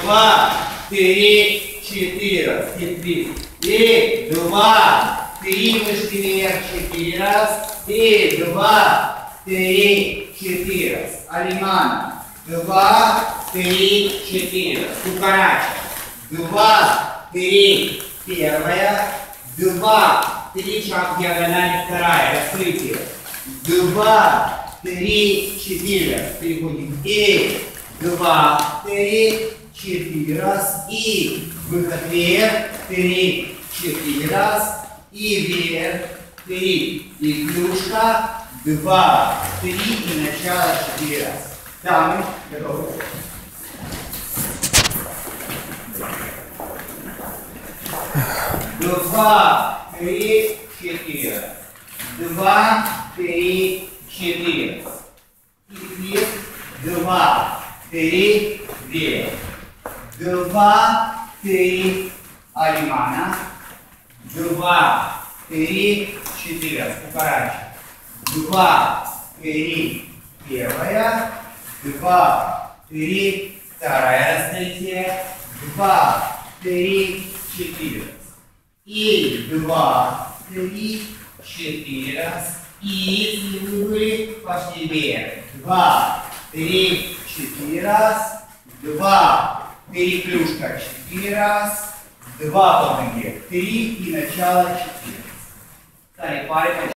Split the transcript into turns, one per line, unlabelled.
2, 3, 4 раз. И 2, 3, вышли вверх, 4 раз. И 2, 3, 4 раз. Алимана. 2, 3, 4 раз. Кукарача. 2, 3, первая. 2, 3, шаг диагонально, вторая. Раскрытие. 2, 3, 4 раз. Переходим. И 2, 3, 4 раз. И выход вверх. 3, 4 раз. И вверх. 3. И клюшка. 2, 3. И начало 4 раз. Дамы, готовы. 2, 3, 4. 2, 3, 4. И 2, 3, вверх. 2, 3, алимана. 2, 3, 4 раз. Кукарача. 2, 3, первая. 2, 3, вторая раскрытие. 2, 3, 4 раз. И 2, 3, 4 раз. И если вы были, пошли вверх. 2, 3, 4 раз. 2, переклюшка 4 раз. 2 по ноге 3 и начало 4. Стали парень.